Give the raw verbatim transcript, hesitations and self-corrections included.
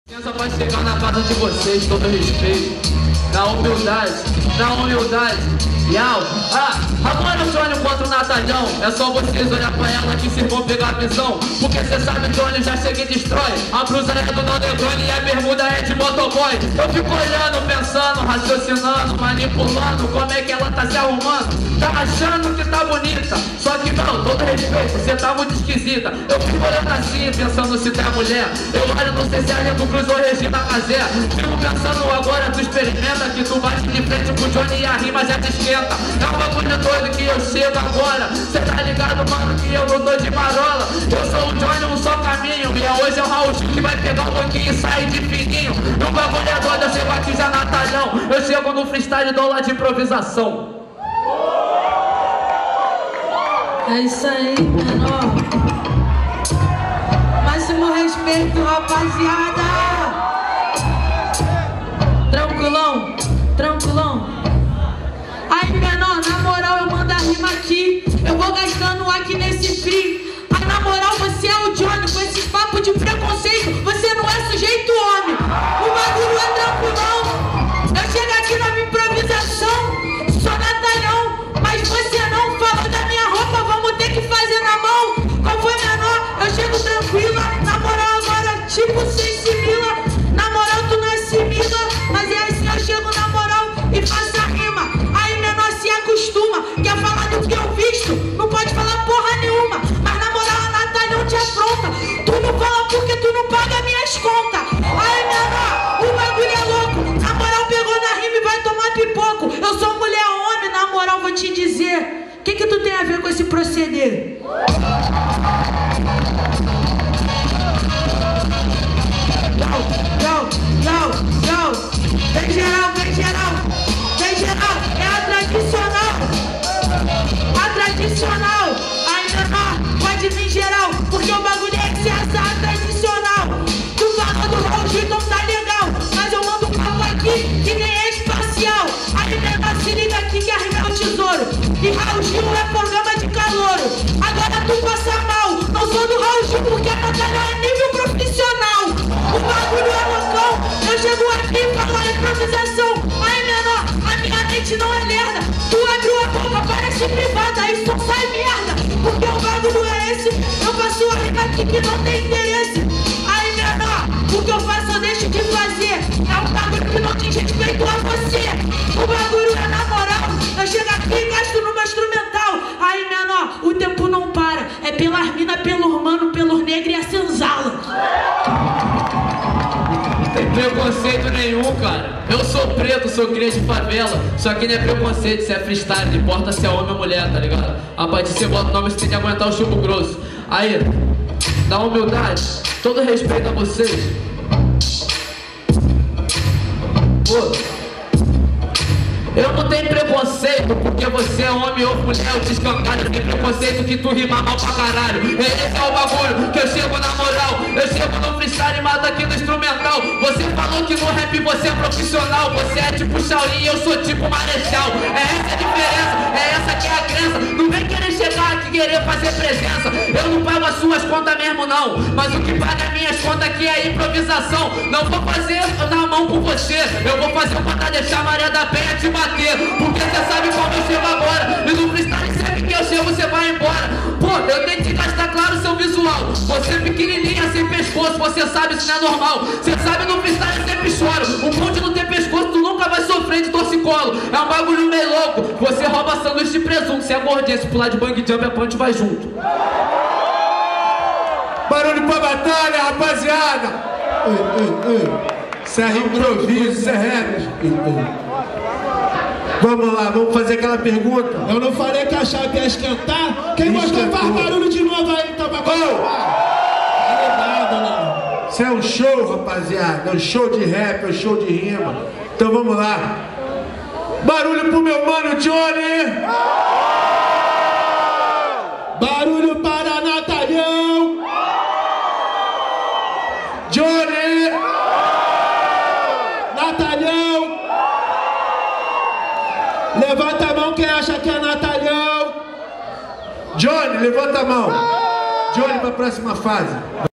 Pensa pra chegar na casa de vocês, todo respeito, na humildade, na humildade. Yau, ah, agora o Johnny contra o Natalhão. É só vocês olhar pra ela que vocês vão pegar a visão. Porque cê sabe, Johnny já chega e destrói. A blusa é do Nandegone e a bermuda é de motoboy. Eu fico olhando, pensando, raciocinando, manipulando como é que ela tá se arrumando. Tá achando que tá bonita, só que não, todo respeito, cê tá muito esquisita. Eu fico olhando assim, pensando se tu é mulher. Eu olho, não sei se é Lindo Cruz ou Regina Casé. Fico pensando agora, tu experimenta que tu bate de frente pro Johnny e a rima já te esquenta. É um bagulho doido que eu chego agora. Cê tá ligado, mano, que eu não tô de marola. Eu sou o Johnny, um só caminho. E hoje é o Raul que vai pegar um pouquinho e sair de fininho. E um bagulho é doido, eu chego aqui já Natalhão. Eu chego no freestyle do lado de improvisação. É isso aí, menor. Máximo respeito, rapaziada. Tranquilão, tranquilão. Aí, menor, na moral, eu mando a rima aqui. Eu vou gastando aqui nesse free. Aí, na moral, você é o Johnny. Com esses papos de preconceito, você não é sujeito homem. O bagulho é tranquilão. Eu chego aqui na minha improvisação. Sou Natalhão, mas você não fala da minha roupa. Vamos ter que fazer na mão. Qual foi, menor? Eu chego tranquila. Na moral, agora, tipo, sem simila. Na moral, tu não assimila. Mas é assim, eu chego na moral e faço a rima. Aí, menor, se acostuma. Quer falar do que eu visto? Não pode falar porra nenhuma. Mas na moral, a Natalhão te afronta. Tu não fala porque tu não paga minhas contas. Aí, menor, o bagulho é louco. Na moral, pegou na rima e vai tomar pipoco. Eu sou mulher homem, na moral, vou te dizer. O que que tu tem a ver com esse proceder? Yo, yo, yo, vem geral, vem geral, vem geral, é a tradicional, a tradicional, ainda não, pode vir geral, porque o bagulho é que se assa tradicional. Tu fala do Raul Gil, então tá legal, mas eu mando um papo aqui que nem é espacial. Aí menor, se liga aqui que a rima é o tesouro, e Raul Gil é programa de calouro. Agora tu passa mal, não sou do Raul Gil porque a Natalhão é nível profissional. O bagulho é loucão, eu chego aqui e falo a improvisação. Aí, menor, a minha mente não é lerda. Tu abriu a boca, parece privada, isso sai merda. Porque o bagulho é esse, eu faço a rima aqui que não tem interesse. Aí, menor, o que eu faço eu deixo de fazer. É um bagulho que não diz respeito a você. O bagulho é na moral, eu chego aqui e gasto numa instrumental. Aí, menor, o tempo não para. É pelas minas, pelos mano, pelos negros e a senzala. Tem preconceito nenhum, cara. Eu sou preto, sou cria de favela. Só que não é preconceito, isso é freestyle. Não importa se é homem ou mulher, tá ligado? A partir de você bota o nome, você tem que aguentar o chumbo grosso. Aí, na humildade, todo respeito a vocês. Pô, eu não tenho preconceito porque você é homem ou mulher, eu te escancado. Eu tenho preconceito que tu rima mal pra caralho. Esse é o bagulho que eu chego na moral. Eu chego no freestyle e mato aqui no instrumental. Você falou que no rap você é profissional. Você é tipo Shaolin e eu sou tipo Marechal. É essa a diferença, é essa que é a crença. Não vem querer chegar aqui e querer fazer presença. Eu não pago as suas contas mesmo não, mas o que paga as minhas contas aqui é improvisação. Não vou fazer na mão com você, eu vou fazer pra deixar a Maria da Penha te bater. Porque você sabe como eu chego agora. E no freestyle sempre que eu chego você vai embora. Pô, eu tenho que gastar claro o seu visual. Você é pequenininha, sem pescoço, você sabe isso não é normal. Você sabe no freestyle eu sempre choro. O ponto de não ter pescoço tu nunca vai sofrer de torcicolo. É um bagulho meio louco. Você rouba sanduíche de presunto. Se é gordinha, se pular de bang jump a punch vai junto. Barulho pra batalha, rapaziada. Ei, ei, ei. Isso é improviso, isso é rap. Vamos lá, vamos fazer aquela pergunta. Eu não falei que a chave ia esquentar? Quem gostou faz barulho de novo aí, então vai oh! Isso é um show, rapaziada. É um show de rap, é um show de rima. Então vamos lá. Barulho pro meu mano Johnny. Barulho para Natalhão. Johnny. Natalhão. Levanta a mão quem acha que é Natalhão. Johnny, levanta a mão. Johnny pra próxima fase.